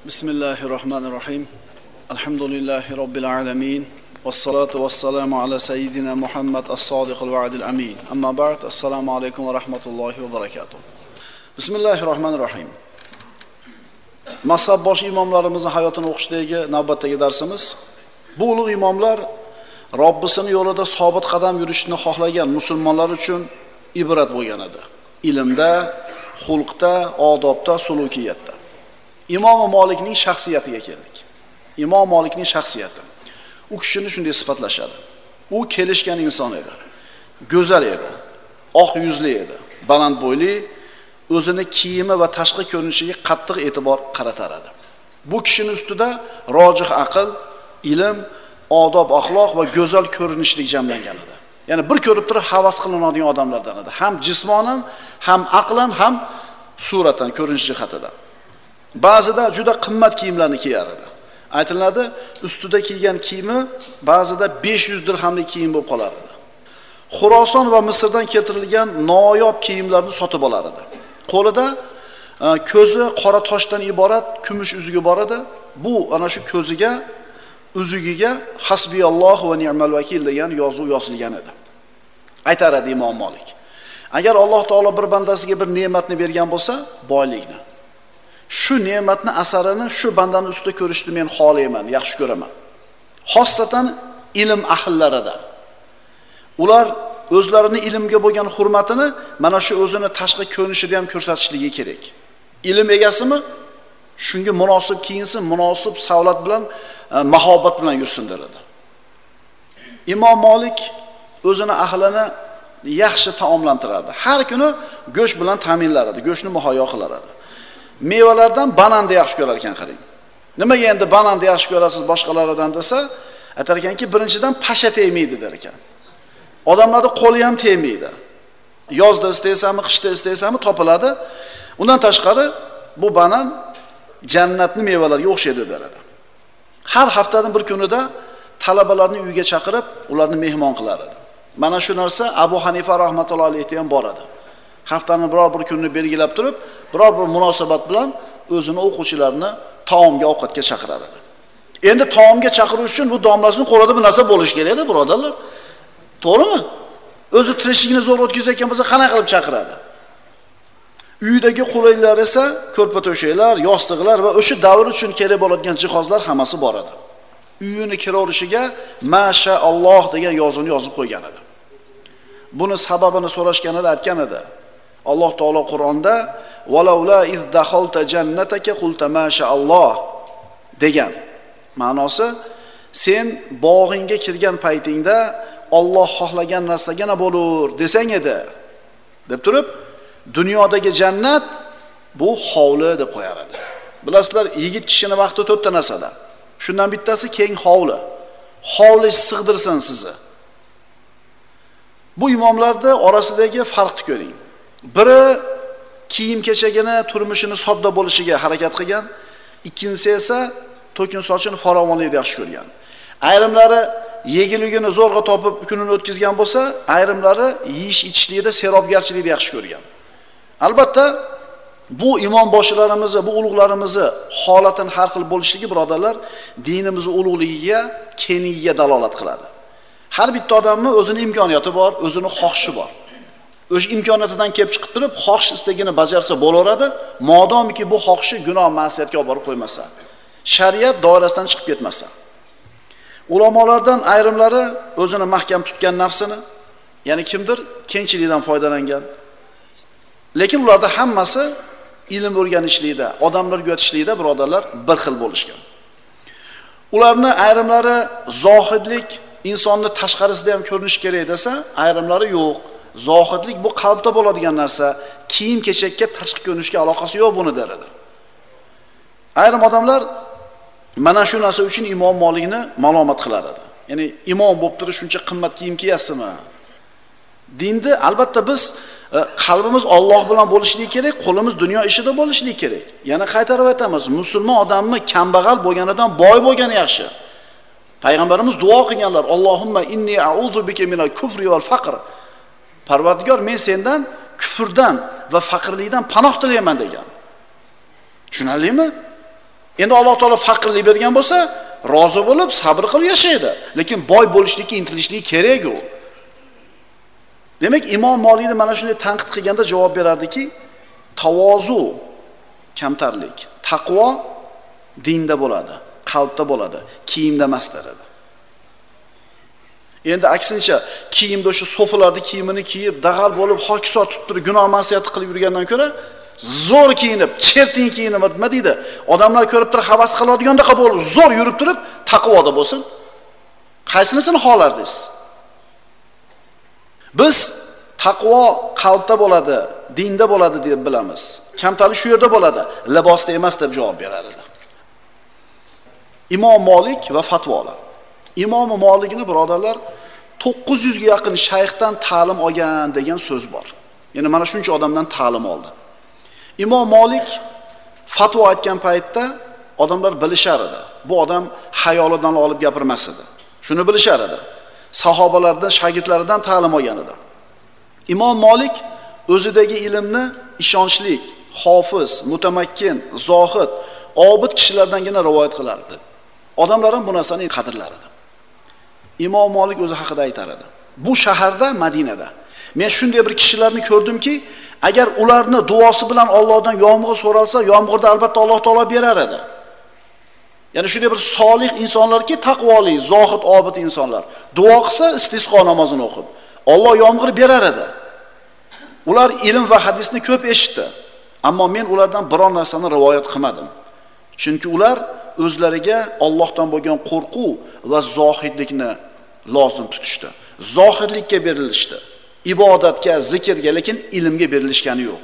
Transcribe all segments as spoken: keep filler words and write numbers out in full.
Bismillahirrahmanirrahim. Alhamdulillahi Rabbil alamin. Vassalatu vassalamu ala sayyidina Muhammad as-sadiqil va'dil amin. Amma ba'd. Assalomu alaykum va rahmatullohi va barakatuh. Bismillahirrahmanirrahim. Mazhab bosh imomlarimizning hayotini o'qishdagi navbatdagi darsimiz. Bu ulug' imomlar Robbisining yo'lida sobit qadam yurishni xohlagan musulmonlar uchun ibrat bo'lgan edi. Ilmda, xulqda, odobda, sulukiyatda. Imom Malikning shaxsiyatiga keldik. Imom Malikning shaxsiyati. U kishini shunday sifatlashadi. U kelishgan inson edi. Go'zal edi. Oq yuzli edi. Baland bo'yli, o'zini kiyimi va tashqi ko'rinishiga qattiq e'tibor qaratar edi. Bu kishining ustida rojih aql, ilm, odob, axloq va go'zal ko'rinishlik jamlangan edi. Ya'ni bir ko'rib turib havas qilinadigan odamlardan edi. Ham jismonan, ham aqlan, ham suratan, ko'rinish jihatidan. Ba'zida juda qimmat kiyimlarni kiyar edi. Aytiladi, ustida kiygan kiyimi ba'zida besh yuz dirhamlik kiyim bo'lib qolar edi. Xuroson va Misrdan keltirilgan noyob kiyimlarni sotib olar edi. Qo'lida ko'zi qora toshdan iborat kumush uzugi bor edi. Bu ana shu ko'ziga, uzugiga hasbiyallohu va ni'mal vakil degan yozuv yozilgan edi. Aytar edi Imom Malik. Agar Alloh taolo bir bandasiga bir ne'matni bergan bo'lsa, boylikni, shu ne'matni asarini shu bandani ustida ko'rishni men xohlayman, yaxshi ko'raman. Xossatan ilm ahillarida. Ular o'zlarini ilmga bo'lgan hurmatini mana shu o'zini tashqi ko'rinishida ham ko'rsatishligi kerak. Ilm egasimi? Shunga munosib kiyinsin, munosib savlat bilan, mahobat bilan yursin derdi. Imom Malik o'zini ahlini yaxshi taomlantirardi. Har kuni go'sht bilan ta'minlar edi, go'shtni muhayyo qilar edi. Mevalardan bananni yaxshi ko'rar ekan, qarang. Nimaga endi bananni yaxshi ko'rasiz boshqalaridan desa, aytar ekanki, birinchidan pasha tegmaydi der ekan. Odamlarning qo'li ham tegmaydi. Yozda istaysami, qishda istaysami topiladi. Undan tashqari bu banan jannatning mevalariga o'xshaydi deradi. Har haftaning bir kunida talabalarni uyiga chaqirib, ularni mehmon qilar edi. Mana shu narsa Abu Hanifa rahmatullohi alayhi ham bor edi. Haftaning biror bir kunini belgilab turib, biror bir munosabat bilan o'zini o'quvchilarini taomga, ovqatga chaqirar edi. Endi taomga chaqirish uchun bu domlasining qo'lida bir narsa bo'lishi kerak-da, birodarlar. To'g'rimi? O'zi tirishligini zo'r o'tkazayotgan bo'lsa, qanaqa qilib chaqiradi? Uydagi qulayliklar esa ko'rpa-to'shaklar, yostiqlar va o'sha davr uchun kerak bo'ladigan jihozlar hammasi bor edi. Uyini kiraverishiga mashaalloh degan yozuvni yozib qo'ygan edi. Buni sababini so'rashganida aytgan edi. Alloh taolo Qur'onda "Valaula iz dakhalta jannataka qulta mashaalloh" degan. Ma'nosi, sen bog'ingga kirgan paytingda Alloh xohlagan narsagina bo'lur desang edi, deb turib, dunyodagi jannat bu hovli deb qo'yar edi. Bilasizlar, yigit kishining vaqti to'rtta narsada. Shundan bittasi keng hovli. Hovli sig'dirsin sizni. Bu imomlarda orasidagi farqni ko'ring. Biri kiyim-kechagini, turmushini sodda bo'lishiga harakat qilgan, ikkinchisi esa to'kin sochini farovonlikda yaxshi ko'rgan. Ayrimlari yegiligini zo'rg'a topib kunini o'tkazgan bo'lsa, ayrimlari yeyish-ichishlikda serobgarchilikni yaxshi ko'rgan. Albatta, bu imom boshlarimiz, bu ulug'larimizni holatining har xil bo'lishligi, birodarlar, dinimizning ulug'ligiga, kengligiga dalolat qiladi. Har bitta odamning o'zining imkoniyati bor, o'zining xohishi bor. O'sha imkoniyatidan kelib chiqib turib, xohish istagini bajarsa bo'laveradi, modomiki bu xohishi gunoh, ma'siyatga olib borib qo'ymasa, shariat doirasidan chiqib ketmasa. Ulamolardan ayrimlari o'zini mahkam tutgan nafsini, ya'ni kimdir kengchilikdan foydalangan. Lekin ularda hammasi ilm o'rganishlikda, odamlarga o'tishlikda birodarlar bir xil bo'lishgan. Ularni ayrimlari zohidlik insonni tashqarisida ham ko'rinish kerak desa, ayrimlari yo'q. Zohidlik bu qalbda bo'ladigan narsa, kiyim-kechakka, tashqi ko'rinishga aloqasi yo'q buni der edi. Ayrim odamlar mana shu narsa uchun Imom Malikni malomat qilar edi. Ya'ni imom bo'lib turib shuncha qimmat kiyim kiyasizmi? Dinda albatta biz qalbimiz Alloh bilan bo'lishligi kerak, qo'limiz dunyo ishida bo'lishligi kerak. Yana qaytarib aytamiz, musulmon odamni kambag'al bo'lganidan boy bo'lgani yaxshi. Payg'ambarimiz duo qilganlar, Allohumma inni a'udhu bika minal kufri wal faqr. Parvardigor, men sendan kufrdan va faqirlikdan panoh tilayman degan. Tushunarlimi? Endi Alloh taolo faqirlik bergan bo'lsa, rozi bo'lib, sabr qilib yashaydi. Lekin boy bo'lishlikka intilishligi kerak u. Demak, Imom Molikni mana shunday tanqid qilganda javob berardiki, tavozu kamtarlik, taqvo dinda bo'ladi, qalbda bo'ladi, kiyimda emas deradi. Endi aksincha, kiyimda o'sha sofalarni kiyimini kiyib, dag'al bo'lib, hokisot tutib turib, gunoh ma'siyat qilib yurgandan ko'ra, zo'r kiyinib, chertin kiyinib, nima deydi? Odamlar ko'rib turib havas qiladiganda bo'lib, zo'r yurib turib, taqvoda bo'lsin. Qaysinisini xohlardingiz? Biz taqvo qalbda bo'ladi, dinda bo'ladi deb bilamiz. Kamtarlik shu yerda bo'ladi, libosda emas deb javob berar edi. Imom Molik va fatvolar. Imom Molikni birodarlar to'qqiz yuz ga yaqin shayxdan ta'lim olgan degan so'z bor. Ya'ni mana shuncha odamdan ta'lim oldi. Imom Molik fatvo aytgan paytda odamlar bilishar edi. Bu odam hayolidan olib gapirmas edi. Shuni bilishar edi. Sahobalardan, shogirdlaridan ta'lim olgan edi. Imom Molik o'zidagi ilmni ishonchli, hofiz, mutamakkin, zohid, obid kishilardangina rivoyat qilardi. Odamlar ham bu narsani qadrlar edi. Imom Molik o'zi haqida aytar edi. Bu shaharda, Madinada men shunday bir kishilarni ko'rdimki, agar ularni duosi bilan Allohdan yomg'ir so'ralsa, yomg'irni albatta Alloh taolo berar edi. Ya'ni shunday bir solih insonlarki, taqvoli, zohid, obid insonlar. Duo qilsa, istisqo namozini o'qib, Alloh yomg'ir berar edi. Ular ilm va hadisni ko'p eshitdi, ammo men ulardan biror narsani rivoyat qilmadim. Chunki ular o'zlariga Allohdan bo'lgan qo'rquv va zohidlikni lozim tutishdi. Zohidlikka berilishdi. Ibodatga, zikrga, lekin ilmga berilishgani yo'q.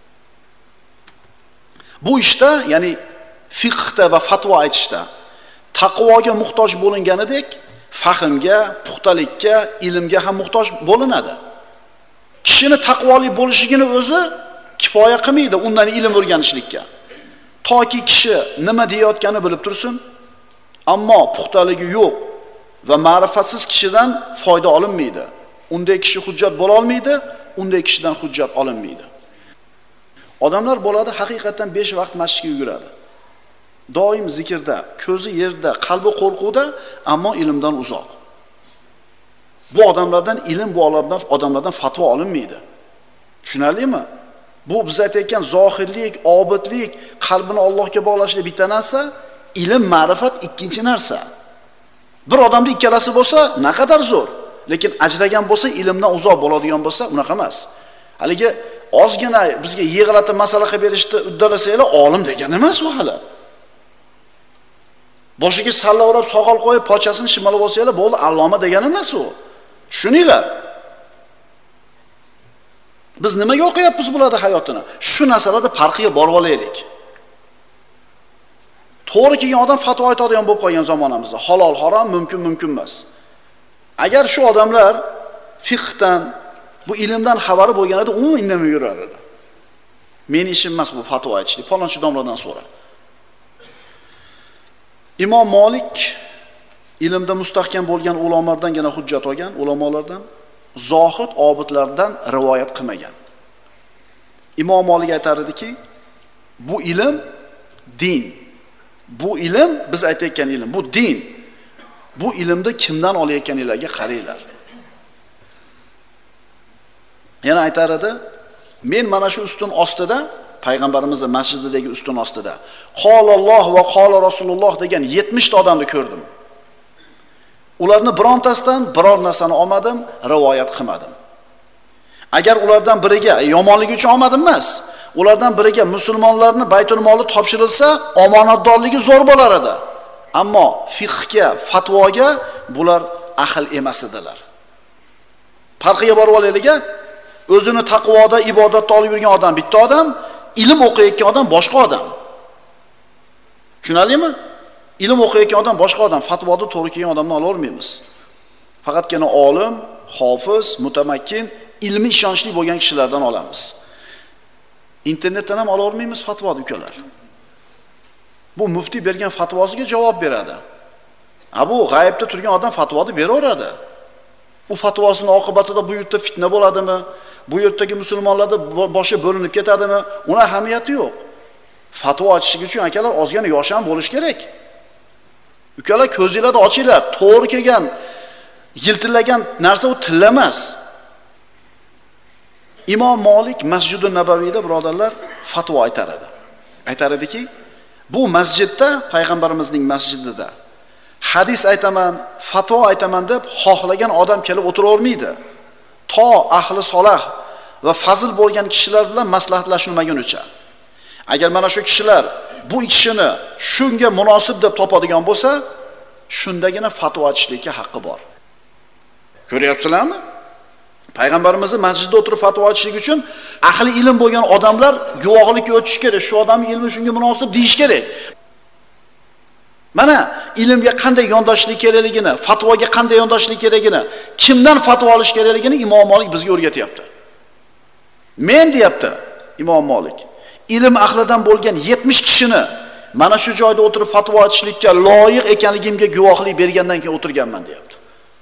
Bu ishda, ya'ni fiqhda va fatvo aytishda taqvoga muhtoj bo'linganidek, fahmga, puxtalikka, ilmga ham muhtoj bo'linadi. Kishini taqvoli bo'lishigini o'zi kifoya qilmaydi undan ilm o'rganishlikka. Toki kishi nima deyotganini bilib tursin, ammo puxtaligi yo'q va ma'rifatsiz kishidan foyda olinmaydi. Unday kishi hujjat bo'la olmaydi, unday kishidan hujjat olinmaydi. Odamlar bo'ladi haqiqatan besh vaqt masjidga yuguradi. Doim zikrda, ko'zi yerda, qalbi qo'rquvda, ammo ilmdan uzoq. Bu odamlardan ilm, bu odamlardan odamlardan fatvo olinmaydi. Tushunarlimi? Bu biz aytayotgan zohirlik, obidlik, qalbini Allohga bog'lashlik bitta narsa, ilm, ma'rifat ikkinchi narsa. Bir odamda ikkalasi bo'lsa, naqadar zo'r. Lekin ajragan bo'lsa, ilmdan uzoq bo'ladigan bo'lsa, unaqa emas. Haligi ozgina bizga yig'latib masala qilib berishni uddalasanglar, olim degani emas u hali. Boshiga salla o'rab, soqol qo'yib, pochasini shimalab olsanglar, bo'ldi, alloma degani emas u. Tushuninglar. Biz nimaga o'qiyapmiz bularning hayotini? Shu narsalarda farqiga borib olaylik. To'g'ri kelgan odam fatvo aytadigan bo'lib qolgan zamonamizda. Halol, harom, mumkin, mumkin emas. Agar shu odamlar fiqhdan, bu ilmdan xabari bo'lganida, umuman indamay yurar edi. Men ishim emas bu fatvo aytishlik, falonchi domladan so'ra. Imom Molik ilmda mustahkam bo'lgan ulamolardangina hujjat olgan, ulamolardan, zohid obidlardan rivoyat qilmagan. Imom Molik aytar ediki, bu ilm din. Bu ilm biz aytayotgan ilm, bu din. Bu ilmni kimdan olayotganinglarga qaranglar. Yana aytar edi, men mana shu ustun ostida, payg'ambarimizning masjididagi ustun ostida Qololloh va qola Rasululloh degan yetmish ta odamni ko'rdim. Ularni birontasidan biror narsani olmadim, rivoyat qilmadim. Agar ulardan biriga yomonligi uchun olmadim emas, ulardan biriga musulmonlarni baytul moli topshirilsa, omonatdorligi zo'r bo'lar edi. Ammo fiqhga, fatvoga bular ahil emas edilar. Farqiga borib olaylik. O'zini taqvoda, ibodatda olib yurgan odam bitta odam, ilm o'qiyotgan odam boshqa odam. Tushunarlimi? Ilm o'qiyotgan odam boshqa odam, fatvoda to'g'ri kelgan odamni ola olmaymiz. Faqatgina olim, hofiz, mutamakkin, ilmi ishonchli bo'lgan kishilardan olamiz. Internetdan ham ola olmaymiz fatvoni ukalar. Bu muftiy bergan fatvosiga javob beradi. Ha bu g'aybda turgan odam fatvoni beraveradi. Bu fatvosining oqibatida bu yurtda fitna bo'ladimi? Bu yurtdagi musulmonlarning boshi bo'linib ketadimi? Uni ahamiyati yo'q. Fatvo ochishlik uchun akalar ozgina yosh ham bo'lish kerak. Ukalar ko'zinglarni ochinglar. To'g'ri kelgan, yiltillagan narsa u tilla emas. Imom Molik Masjidun Nabaviyda birodarlar fatvo aytar edi. Aytar ediki, bu masjidda, payg'ambarimizning masjidida hadis aytaman, fatvo aytaman deb xohlagan odam kelib o'tiravermaydi. To ahli solah va fazil bo'lgan kishilar bilan maslahatlashilmagunicha. Agar mana shu kishilar bu kishini shunga munosib deb topadigan bo'lsa, shundagina fatvo aytishlikka haqqi bor. Ko'ryapsizlarmi? Payg'ambarimizning masjidda o'tirib fatvo aytishlik uchun ahli ilm bo'lgan odamlar guvohlikka o'tish kerak. Shu odamning ilmi shunga munosib deyish kerak. Mana ilmga qanday yondoshlik kerakligini, fatvoga qanday yondoshlik kerakligini, kimdan fatvo olish kerakligini Imom Molik bizga o'rgatyapti. Men deyapti Imom Molik, ilm ahlidan bo'lgan yetmish kishini mana shu joyda o'tirib fatvo aytishlikka loyiq ekanligimga guvohlik bergandan keyin o'tirganman deyapti.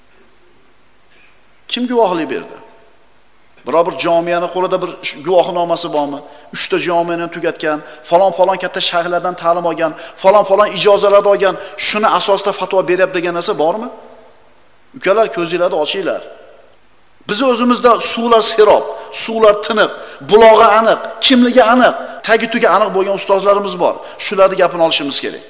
Kim guvohlik berdi? Biror bir jomiyani qo'lida bir guvohnomasi bormi? uchta jomiyani tugatgan, falon-falon katta shayxlardan ta'lim olgan, falon-falon ijozalar olgan, shuni asosida fatvo beryapti degan narsa bormi? Ukalar ko'zinglarni ochinglar. Biz o'zimizda suvlar serob, suvlar tiniq, bulog'i aniq, kimligi aniq, tagi-tugi aniq bo'lgan ustozlarimiz bor. Shularning gapini olishimiz kerak.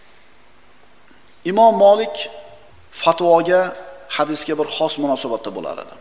Imom Molik fatvoga, hadisga bir xos munosabatda bo'lar edi.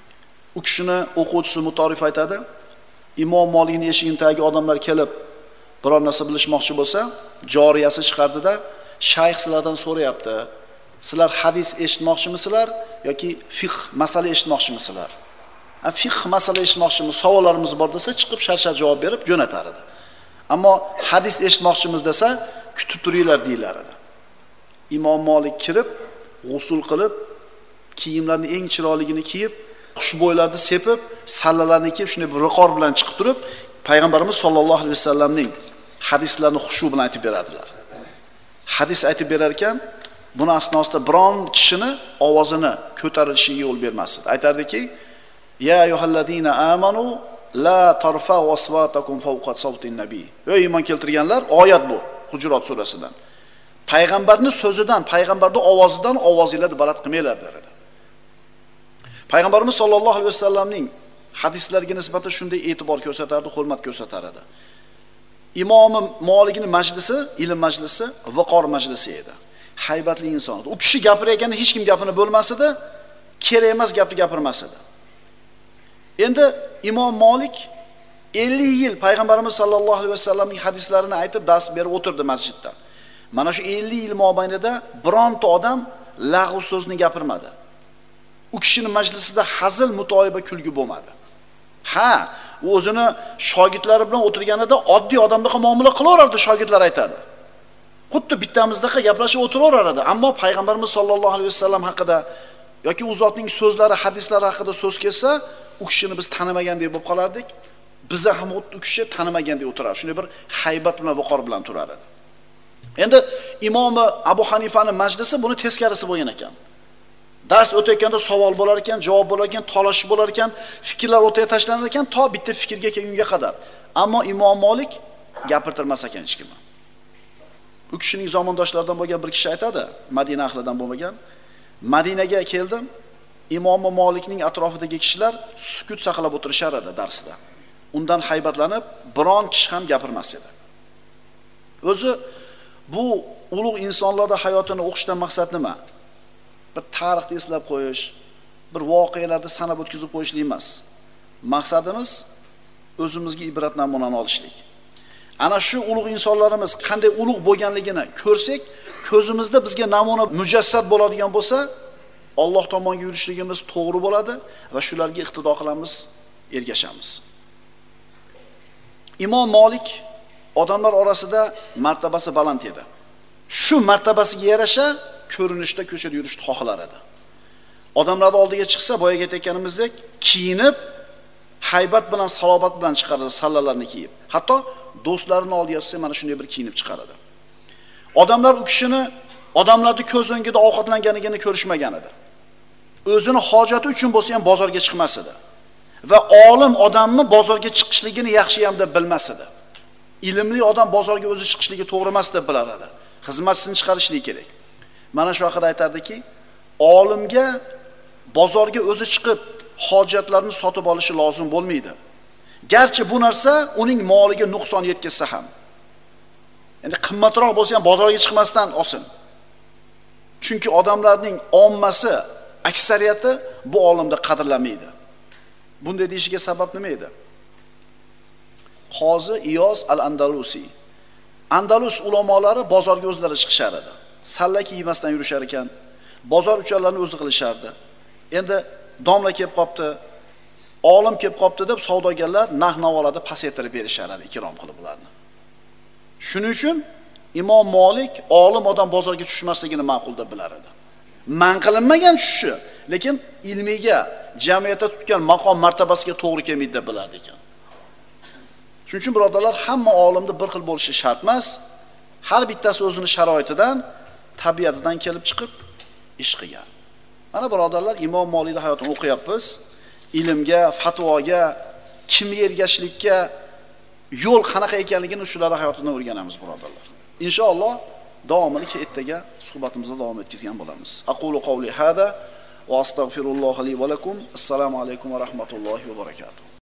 U kishini o'quvchisi mutorif aytadi. Imom Molikning eshigini tagiga odamlar kelib biror narsa bilishmoqchi bo'lsa, joriyasi chiqardida, shayx sizlardan so'rayapti. Sizlar hadis eshitmoqchimisizlar yoki fiqh masala eshitmoqchimisizlar? A fiqh masala eshitmoqchimiz, savollarimiz bor desa, chiqib shart-shart javob berib jo'natar edi. Ammo hadis eshitmoqchimiz desa, kutib turinglar deylar edi. Imom Molik kirib, g'usul qilib, kiyimlarning eng chiroyligini kiyib, xushbo'ylarni sepib, sallalarni kiyib, shunday bir riqor bilan chiqib turib, payg'ambarimiz sollallohu alayhi vasallamning hadislarini xushu bilan aytib beradilar. Hadis aytib berar ekan, buni asnosida biron kishini ovozini ko'tarilishiga yo'l bermasdi. Aytardiki: "Ya ayyuhallazina amanu la tarfa'u aswatakum fawqa sawtin nabiy." Ey iymon keltirganlar, oyat bu, Hujurat surasidan. Payg'ambarning so'zidan, payg'ambarning ovozidan ovozinglarni baland qilmanglar dedi. Payg'ambarimiz sollallohu alayhi vasallamning hadislariga nisbatan shunday e'tibor ko'rsatardi, hurmat ko'rsatar edi. Imom Molikning majlisi, ilm majlisi, viqor majlisi edi. Haybatli inson edi. U kishi gapirayotganda hech kim gapini bo'lmas edi, kerak emas gapni gapirmas edi. Endi Imom Molik ellik yil payg'ambarimiz sollallohu alayhi vasallamning hadislarini aytib dars berib o'tirdi masjidda. Mana shu ellik yil mobaynida bironta odam lag'v so'zni gapirmadi. U kishining majlisida hazil, mutoyiba, kulgi bo'lmadi. Ha, u o'zini shogirdlari bilan o'tirganida oddiy odamdek muomala qilaverardi, shogirdlar aytadi. Xuddi bittamizdek gaplashib o'tiraverardi, ammo payg'ambarimiz sollallohu alayhi vasallam haqida yoki u zotning so'zlari, hadislari haqida so'z kelsa, u kishini biz tanimagandek bo'lib qolardik. Bizni ham u kishi tanimagandek o'tirar. Shunday bir haybat bilan, viqor bilan turar edi. Endi Imom Abu Hanifaning majlisi buni teskarisi bo'lgan ekan. Dars o'tayotganda savol bo'lar ekan, javob bo'lar ekan, talashish bo'lar ekan, fikrlar o'rtaga tashlanar ekan, to bitta fikrga kelgunga qadar. Ammo Imom Molik gapirtirmas ekan hech kimni. U kishining zamondoshlaridan bo'lgan bir kishi aytadi, Madina ahlidan bo'lmagan. Madinaga keldim, Imom Molikning atrofidagi kishilar sukut saqlab o'tirishar edi darsda. Undan haybatlanib, biron kishi ham gapirmas edi. O'zi bu ulug' insonlarda hayotini o'qishdan maqsad nima? Bir tarixni eslab qo'yish, bir voqealarni sanab o'tkazib qo'yishlik emas. Maqsadimiz o'zimizga ibrat namunani olishlik. Ana shu ulug' insonlarimiz qanday ulug' bo'lganligini ko'rsak, ko'zimizda bizga namuna mujassad bo'ladigan bo'lsa, Alloh tomoniga yurishligimiz to'g'ri bo'ladi va shularga iqtido qilamiz, ergashamiz. Imom Molik odamlar orasida martabasi baland edi. Shu martabasiga yarasha ko'rinishda ko'chada yurishni xohlar edi. Odamlar oldiga chiqsa, boyaga aytganimizdek, kiyinib, haybat bilan, salobat bilan chiqaradi, sallalarni kiyib. Hatto do'stlarini oldiga chiqsa, mana shunday bir kiyinib chiqaradi. Odamlar u kishini odamlarning ko'z o'ngida ovqatlanganligini ko'rishmagan edi. O'zini hojati uchun bo'lsa ham bozorga chiqmas edi. Va olim odamni bozorga chiqishligini yaxshi ham deb bilmas edi. ilmli odam bozorga o'zi chiqishligi to'g'ri emas deb bilar edi. Xizmatchisini chiqarishligi kerak. Mana shu haqida aytardiki, olimga bozorga o'zi chiqib hojatlarni sotib olishi lozim bo'lmaydi. Garchi bu narsa uning moliga nuqson yetkazsa ham. Endi qimmatroq bo'lsa ham bozorga chiqmasdan olsin. Chunki odamlarning ommasi, aksariyati bu olimda qadrlamaydi. Bunday deyishiga sabab nima edi? Qozi Iyos al-Andalusi. Andalus ulamolari bozorga o'zlari chiqishar edi. Sallaki yemasdan yurishar ekan. Bozor ucharlarni o'zi qilishardi. Endi domla kelib qopti, olim kelib qopti deb savdogarlar narx-navolarda pasaytirib berishar edi, ikrom qilib ularni. Shuning uchun Imom Malik olim odam bozorga tushmasligini ma'qul deb bilar edi. Man qilinmagan tushishi, lekin ilmiga, jamiyatda tutgan maqom martabasiga to'g'ri kelmaydi deb bilar ekan. Shuning uchun birodarlar, hamma olimda bir xil bo'lishi shart emas. Har bittasi o'zining sharoitidan, tabiatidan kelib chiqib ish qilgan. Mana birodarlar, Imom Malikning hayotini o'qiyapmiz. Ilmga, fatvoga, kimga ergashishlikka yo'l qanaqa ekanligini shularning hayotidan o'rganamiz birodarlar. Inshaalloh davomini ertaga suhbatimizda davom etkazgan bo'lamiz. Aqulu qawli hada va astagfirulloh li va lakum. Assalomu alaykum va rahmatullohi va barakatuh.